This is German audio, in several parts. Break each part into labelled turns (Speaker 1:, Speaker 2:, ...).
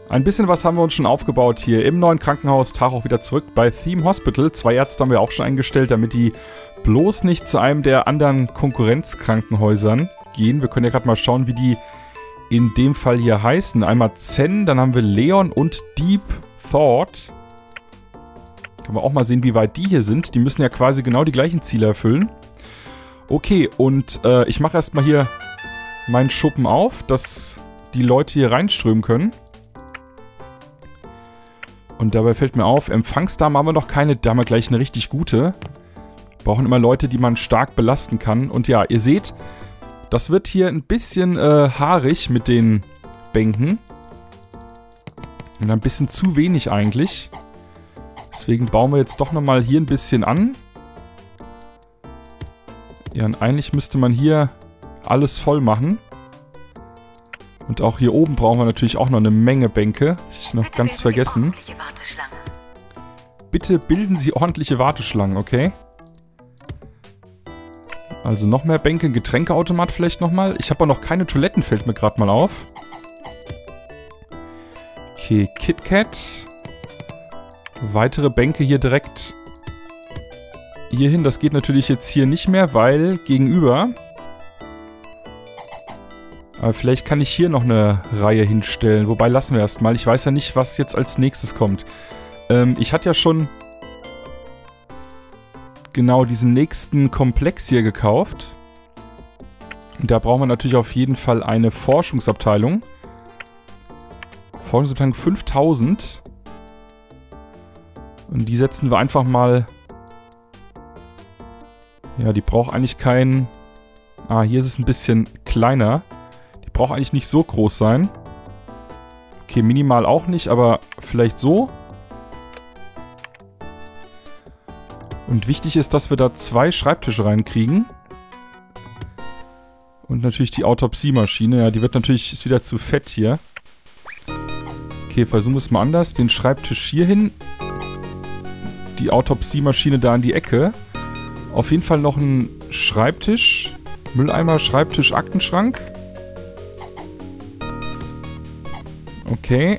Speaker 1: Ein bisschen was haben wir uns schon aufgebaut hier im neuen Krankenhaus. Tag auch wieder zurück bei Theme Hospital. 2 Ärzte haben wir auch schon eingestellt, damit die bloß nicht zu einem der anderen Konkurrenzkrankenhäusern gehen. Wir können ja gerade mal schauen, wie die in dem Fall hier heißen. Einmal Zen, dann haben wir Leon und Deep Thought. Können wir auch mal sehen, wie weit die hier sind. Die müssen ja quasi genau die gleichen Ziele erfüllen. Okay, und ich mache erstmal hier meinen Schuppen auf, dass die Leute hier reinströmen können. Und dabei fällt mir auf, Empfangsdame haben wir noch keine, da haben wir gleich eine richtig gute. Brauchen immer Leute, die man stark belasten kann. Und ja, ihr seht, das wird hier ein bisschen haarig mit den Bänken. Und ein bisschen zu wenig eigentlich. Deswegen bauen wir jetzt doch nochmal hier ein bisschen an. Ja, und eigentlich müsste man hier alles voll machen. Und auch hier oben brauchen wir natürlich auch noch eine Menge Bänke. Hab ich noch ganz vergessen. Bitte bilden Sie ordentliche Warteschlangen, okay? Also noch mehr Bänke, ein Getränkeautomat vielleicht nochmal. Ich habe auch noch keine Toiletten, fällt mir gerade mal auf. Okay, KitKat. Weitere Bänke hier direkt hier hin. Das geht natürlich jetzt hier nicht mehr, weil gegenüber... Aber vielleicht kann ich hier noch eine Reihe hinstellen. Wobei, lassen wir erstmal. Ich weiß ja nicht, was jetzt als nächstes kommt. Ich hatte ja schon genau diesen nächsten Komplex hier gekauft. Und da brauchen wir natürlich auf jeden Fall eine Forschungsabteilung. Forschungsabteilung 5000. Und die setzen wir einfach mal... Ja, die braucht eigentlich kein... Ah, hier ist es ein bisschen kleiner. Braucht eigentlich nicht so groß sein. Okay, minimal auch nicht, aber vielleicht so. Und wichtig ist, dass wir da 2 Schreibtische reinkriegen. Und natürlich die Autopsiemaschine. Ja, die wird natürlich, ist wieder zu fett hier. Okay, versuchen wir es mal anders. Den Schreibtisch hier hin. Die Autopsiemaschine da in die Ecke. Auf jeden Fall noch ein Schreibtisch. Mülleimer, Schreibtisch, Aktenschrank. Okay.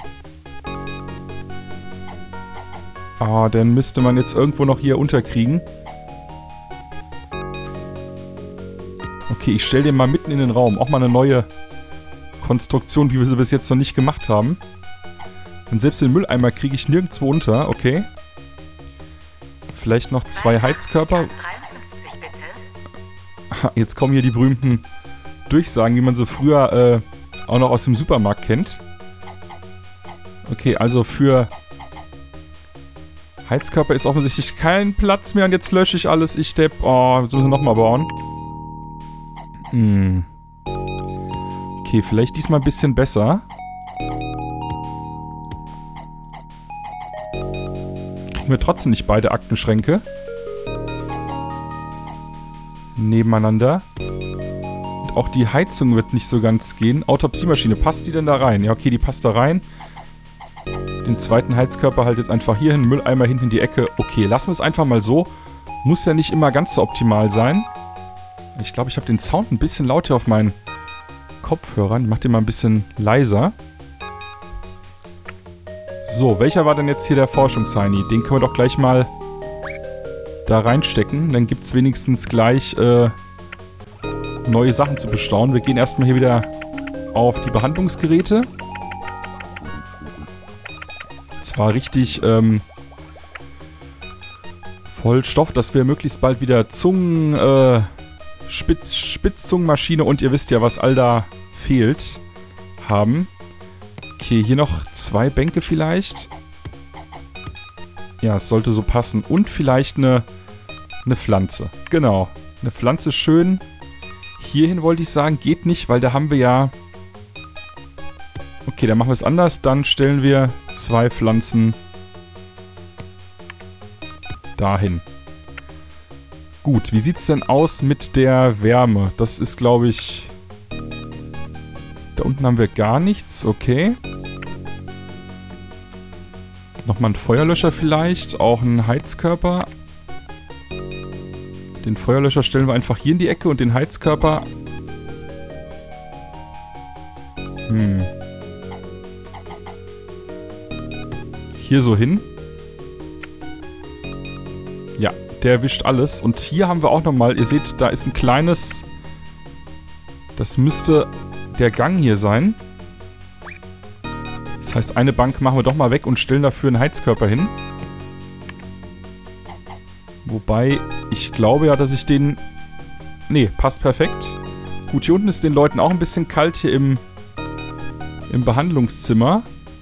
Speaker 1: Ah, dann müsste man jetzt irgendwo noch hier unterkriegen. Okay, ich stelle den mal mitten in den Raum. Auch mal eine neue Konstruktion, wie wir sie bis jetzt noch nicht gemacht haben. Und selbst den Mülleimer kriege ich nirgendwo unter. Okay. Vielleicht noch 2 Heizkörper. Jetzt kommen hier die berühmten Durchsagen, wie man sie früher auch noch aus dem Supermarkt kennt. Okay, also für Heizkörper ist offensichtlich kein Platz mehr und jetzt lösche ich alles. Ich depp. Oh, jetzt müssen wir nochmal bauen. Okay, vielleicht diesmal ein bisschen besser. Kriegen wir trotzdem nicht beide Aktenschränke nebeneinander. Und auch die Heizung wird nicht so ganz gehen. Autopsiemaschine, passt die denn da rein? Ja, okay, die passt da rein. Den zweiten Heizkörper halt jetzt einfach hier hin, Mülleimer hinten in die Ecke. Okay, lassen wir es einfach mal so. Muss ja nicht immer ganz so optimal sein. Ich glaube, ich habe den Sound ein bisschen lauter auf meinen Kopfhörern. Ich mache den mal ein bisschen leiser. So, welcher war denn jetzt hier der Forschungsheini? Den können wir doch gleich mal da reinstecken. Dann gibt es wenigstens gleich neue Sachen zu bestaunen. Wir gehen erstmal hier wieder auf die Behandlungsgeräte. Zwar richtig voll Stoff, dass wir möglichst bald wieder Spitzzungenmaschine und ihr wisst ja, was all da fehlt, haben. Okay, hier noch 2 Bänke vielleicht. Ja, es sollte so passen. Und vielleicht eine Pflanze. Genau. Eine Pflanze schön. Hierhin wollte ich sagen, geht nicht, weil da haben wir ja... Okay, dann machen wir es anders. Dann stellen wir 2 Pflanzen dahin. Gut, wie sieht es denn aus mit der Wärme? Das ist, glaube ich... Da unten haben wir gar nichts. Okay. Nochmal ein Feuerlöscher vielleicht. Auch ein Heizkörper. Den Feuerlöscher stellen wir einfach hier in die Ecke und den Heizkörper... hier so hin. Ja, der erwischt alles. Und hier haben wir auch nochmal, ihr seht, da ist ein kleines... Das müsste der Gang hier sein. Das heißt, eine Bank machen wir doch mal weg und stellen dafür einen Heizkörper hin. Wobei, ich glaube ja, dass ich den... Nee, passt perfekt. Gut, hier unten ist den Leuten auch ein bisschen kalt hier im Behandlungszimmer.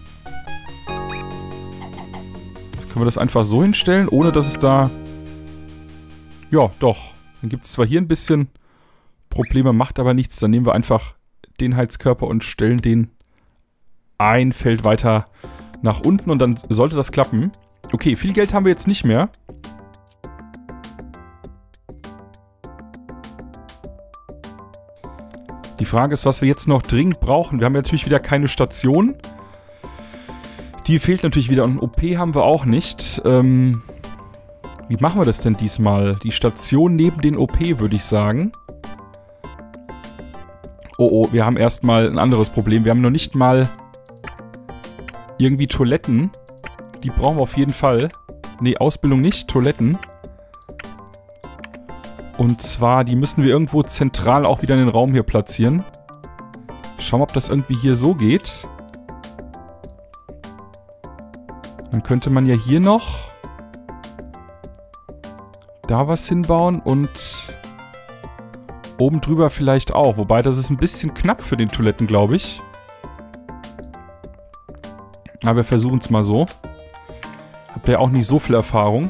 Speaker 1: Können wir das einfach so hinstellen, ohne dass es da... Ja, doch. Dann gibt es zwar hier ein bisschen Probleme, macht aber nichts. Dann nehmen wir einfach den Heizkörper und stellen den ein Feld weiter nach unten und dann sollte das klappen. Okay, viel Geld haben wir jetzt nicht mehr. Die Frage ist, was wir jetzt noch dringend brauchen. Wir haben ja natürlich wieder keine Station. Die fehlt natürlich wieder. Und ein OP haben wir auch nicht. Wie machen wir das denn diesmal? Die Station neben den OP, würde ich sagen. Oh, wir haben erstmal ein anderes Problem. Wir haben noch nicht mal irgendwie Toiletten. Die brauchen wir auf jeden Fall. Nee, Ausbildung nicht, Toiletten. Und zwar, die müssen wir irgendwo zentral auch wieder in den Raum hier platzieren. Schauen wir, ob das irgendwie hier so geht. Dann könnte man ja hier noch da was hinbauen und oben drüber vielleicht auch. Wobei, das ist ein bisschen knapp für den Toiletten, glaube ich. Aber wir versuchen es mal so. Habt ihr auch nicht so viel Erfahrung.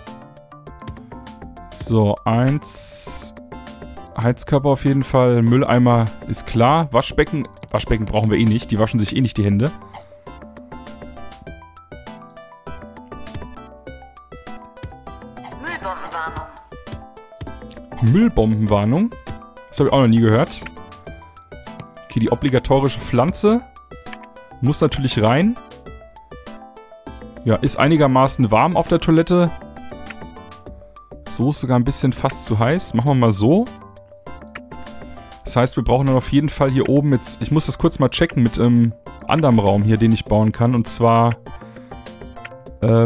Speaker 1: So, 1 Heizkörper auf jeden Fall. Mülleimer ist klar. Waschbecken brauchen wir eh nicht. Die waschen sich eh nicht die Hände. Müllbombenwarnung. Das habe ich auch noch nie gehört. Okay, die obligatorische Pflanze muss natürlich rein. Ja, ist einigermaßen warm auf der Toilette. So ist sogar ein bisschen fast zu heiß. Machen wir mal so. Das heißt, wir brauchen dann auf jeden Fall hier oben jetzt... Ich muss das kurz mal checken mit anderem Raum hier, den ich bauen kann. Und zwar... Na,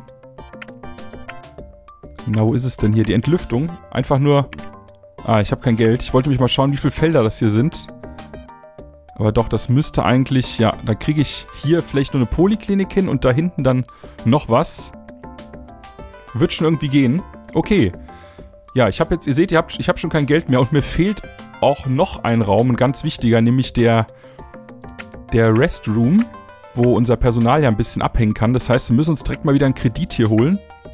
Speaker 1: wo ist es denn hier? Die Entlüftung. Einfach nur... Ah, ich habe kein Geld. Ich wollte mich mal schauen, wie viele Felder das hier sind. Aber doch, das müsste eigentlich... Ja, da kriege ich hier vielleicht nur eine Poliklinik hin und da hinten dann noch was. Wird schon irgendwie gehen. Okay. Ja, ich habe jetzt... Ihr seht, ich habe schon kein Geld mehr und mir fehlt auch noch ein Raum, ein ganz wichtiger, nämlich der Restroom, wo unser Personal ja ein bisschen abhängen kann. Das heißt, wir müssen uns direkt mal wieder einen Kredit hier holen.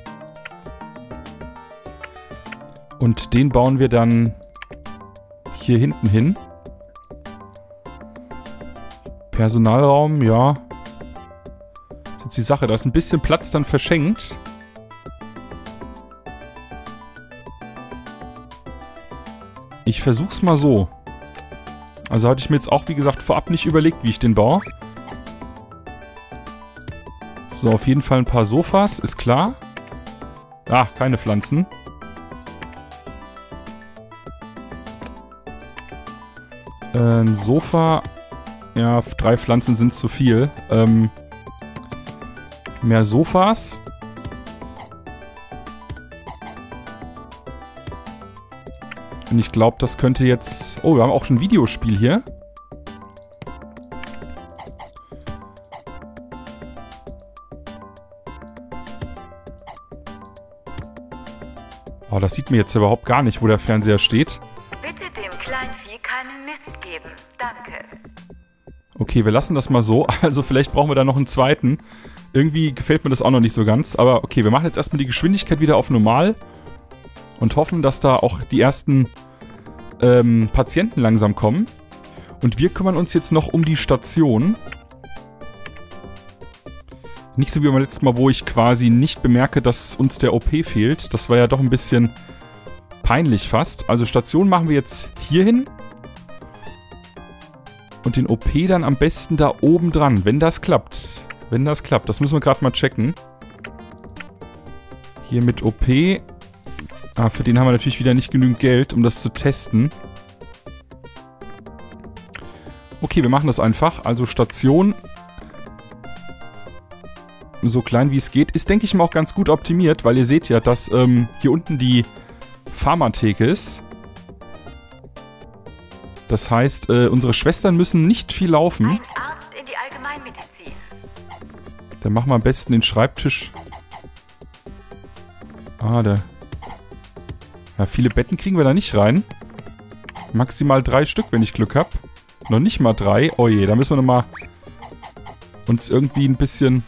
Speaker 1: Und den bauen wir dann hier hinten hin. Personalraum, ja. Das ist jetzt die Sache, da ist ein bisschen Platz dann verschenkt. Ich versuch's mal so. Also hatte ich mir jetzt auch, wie gesagt, vorab nicht überlegt, wie ich den baue. So, auf jeden Fall ein paar Sofas, ist klar. Ah, keine Pflanzen. Ein Sofa. Ja, 3 Pflanzen sind zu viel. Mehr Sofas. Und ich glaube, das könnte jetzt... Oh, wir haben auch schon ein Videospiel hier. Oh, das sieht mir jetzt überhaupt gar nicht, wo der Fernseher steht.
Speaker 2: Bitte dem Kleinvieh keinen Mist geben. Danke.
Speaker 1: Okay, wir lassen das mal so. Also vielleicht brauchen wir da noch einen zweiten. Irgendwie gefällt mir das auch noch nicht so ganz. Aber okay, wir machen jetzt erstmal die Geschwindigkeit wieder auf normal. Und hoffen, dass da auch die ersten Patienten langsam kommen. Und wir kümmern uns jetzt noch um die Station. Nicht so wie beim letzten Mal, wo ich quasi nicht bemerke, dass uns der OP fehlt. Das war ja doch ein bisschen peinlich fast. Also Station machen wir jetzt hier hin. Und den OP dann am besten da oben dran, wenn das klappt. Wenn das klappt. Das müssen wir gerade mal checken. Hier mit OP... Ah, für den haben wir natürlich wieder nicht genügend Geld, um das zu testen. Okay, wir machen das einfach. Also Station so klein wie es geht. Ist, denke ich mal, auch ganz gut optimiert, weil ihr seht ja, dass hier unten die Pharmatheke ist. Das heißt, unsere Schwestern müssen nicht viel laufen.
Speaker 2: Ein Arzt in die Allgemeinmedizin.
Speaker 1: Dann machen wir am besten den Schreibtisch. Ah, ja, viele Betten kriegen wir da nicht rein. Maximal 3 Stück, wenn ich Glück habe. Noch nicht mal 3. Oh je, da müssen wir nochmal uns irgendwie ein bisschen...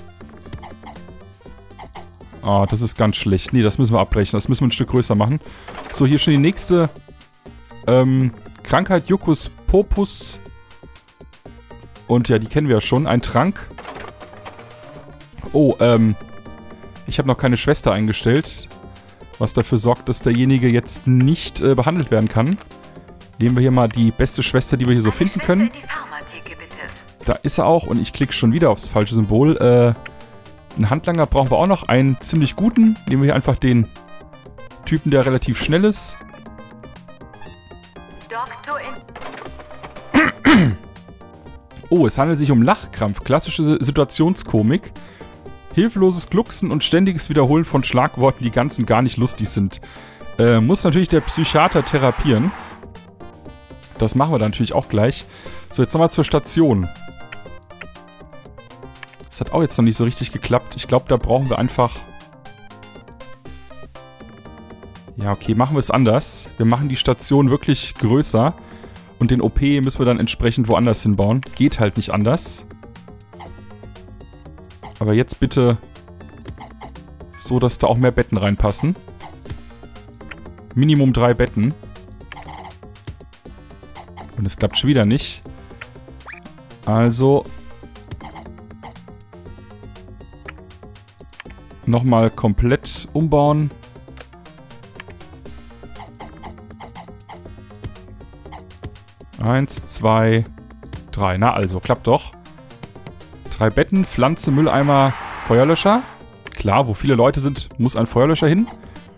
Speaker 1: Ah, das ist ganz schlecht. Nee, das müssen wir abbrechen. Das müssen wir ein Stück größer machen. So, hier schon die nächste Krankheit, Jucus Popus. Und ja, die kennen wir ja schon. Ein Trank. Oh, ich habe noch keine Schwester eingestellt. Was dafür sorgt, dass derjenige jetzt nicht behandelt werden kann. Nehmen wir hier mal die beste Schwester, die wir hier so finden können. Da ist er auch und ich klicke schon wieder aufs falsche Symbol. Einen Handlanger brauchen wir auch noch. Einen ziemlich guten. Nehmen wir hier einfach den Typen, der relativ schnell ist. Oh, es handelt sich um Lachkrampf. Klassische Situationskomik. Hilfloses Glucksen und ständiges Wiederholen von Schlagworten, die ganz und gar nicht lustig sind. Muss natürlich der Psychiater therapieren. Das machen wir dann natürlich auch gleich. So, jetzt nochmal zur Station. Das hat auch jetzt noch nicht so richtig geklappt. Ich glaube, da brauchen wir einfach... Ja, okay, machen wir es anders. Wir machen die Station wirklich größer. Und den OP müssen wir dann entsprechend woanders hinbauen. Geht halt nicht anders. Aber jetzt bitte so, dass da auch mehr Betten reinpassen. Minimum 3 Betten. Und es klappt schon wieder nicht. Also nochmal komplett umbauen. Eins, 2, 3. Na also, klappt doch. 3 Betten, Pflanze, Mülleimer, Feuerlöscher. Klar, wo viele Leute sind, muss ein Feuerlöscher hin.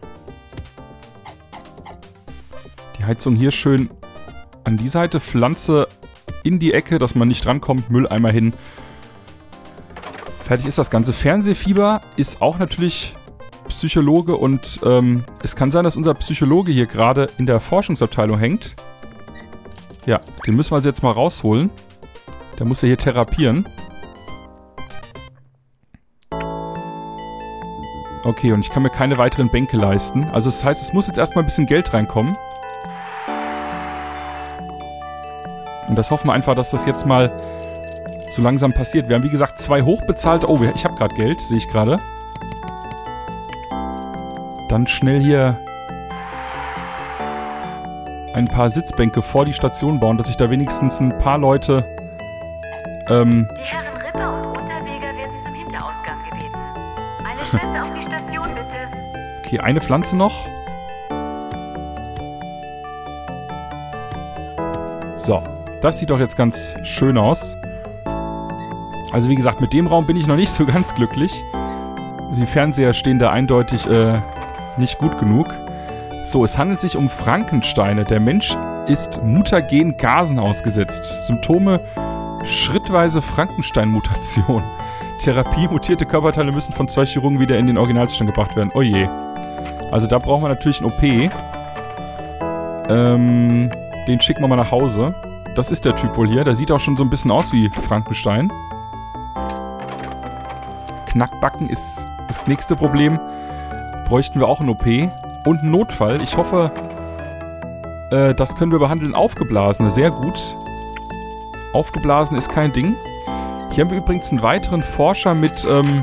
Speaker 1: Die Heizung hier schön an die Seite. Pflanze in die Ecke, dass man nicht drankommt. Mülleimer hin. Fertig ist das Ganze. Fernsehfieber ist auch natürlich Psychologe. Und es kann sein, dass unser Psychologe hier gerade in der Forschungsabteilung hängt. Ja, den müssen wir also jetzt mal rausholen. Der muss ja hier therapieren. Okay, und ich kann mir keine weiteren Bänke leisten. Also das heißt, es muss jetzt erstmal ein bisschen Geld reinkommen. Und das hoffen wir einfach, dass das jetzt mal so langsam passiert. Wir haben wie gesagt 2 hochbezahlte... Oh, ich habe gerade Geld, sehe ich gerade. Dann schnell hier ein paar Sitzbänke vor die Station bauen, dass sich da wenigstens ein paar Leute...
Speaker 2: Die Herren Ritter und Unterweger werden zum Hinterausgang gebeten. Eine Schwester auf die Station, bitte.
Speaker 1: Okay, eine Pflanze noch. So, das sieht doch jetzt ganz schön aus. Also wie gesagt, mit dem Raum bin ich noch nicht so ganz glücklich. Die Fernseher stehen da eindeutig nicht gut genug. So, es handelt sich um Frankensteine. Der Mensch ist mutagenen Gasen ausgesetzt. Symptome: schrittweise Frankenstein-Mutation. Therapie: mutierte Körperteile müssen von 2 Chirurgen wieder in den Originalzustand gebracht werden. Oh je. Also da brauchen wir natürlich einen OP. Den schicken wir mal nach Hause. Das ist der Typ wohl hier. Der sieht auch schon so ein bisschen aus wie Frankenstein. Knackbacken ist das nächste Problem. Bräuchten wir auch einen OP. Und einen Notfall. Ich hoffe, das können wir behandeln. Aufgeblasene, sehr gut. Aufgeblasen ist kein Ding. Hier haben wir übrigens einen weiteren Forscher mit,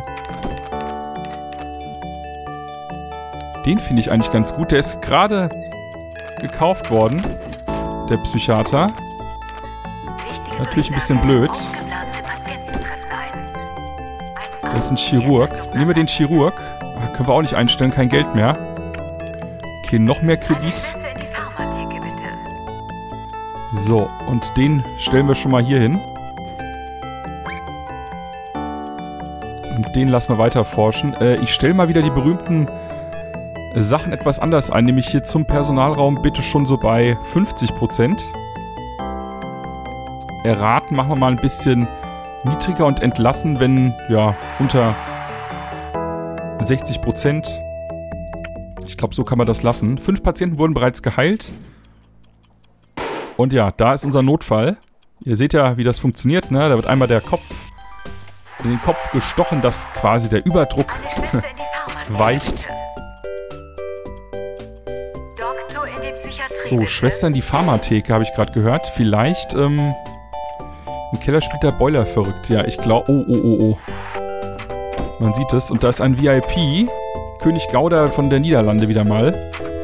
Speaker 1: den finde ich eigentlich ganz gut. Der ist gerade gekauft worden. Der Psychiater. Natürlich ein bisschen blöd. Das ist ein Chirurg. Nehmen wir den Chirurg. Können wir auch nicht einstellen, kein Geld mehr. Okay, noch mehr Kredit. So, und den stellen wir schon mal hier hin. Und den lassen wir weiter forschen. Ich stelle mal wieder die berühmten Sachen etwas anders ein. Nämlich hier zum Personalraum bitte schon so bei 50%. Erraten machen wir mal ein bisschen niedriger und entlassen, wenn, ja, unter 60%. Ich glaube, so kann man das lassen. 5 Patienten wurden bereits geheilt. Und ja, da ist unser Notfall. Ihr seht ja, wie das funktioniert, ne? Da wird einmal der Kopf in den Kopf gestochen, dass quasi der Überdruck weicht. So, Schwester in die Pharmatheke, habe ich gerade gehört. Vielleicht, im Keller spielt der Boiler verrückt. Ja, ich glaube... Oh. Man sieht es. Und da ist ein VIP. König Gouda von der Niederlande wieder mal.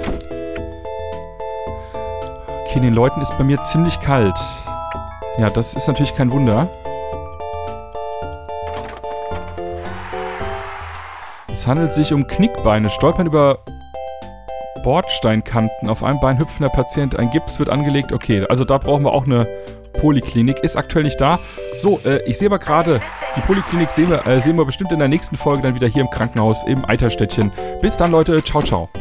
Speaker 1: Okay, den Leuten ist bei mir ziemlich kalt. Ja, das ist natürlich kein Wunder. Es handelt sich um Knickbeine. Stolpern über Bordsteinkanten. Auf einem Bein hüpfender Patient. Ein Gips wird angelegt. Okay, also da brauchen wir auch eine Poliklinik. Ist aktuell nicht da. So, ich sehe aber gerade, die Poliklinik sehen wir bestimmt in der nächsten Folge dann wieder hier im Krankenhaus im Eiterstädtchen. Bis dann, Leute. Ciao, ciao.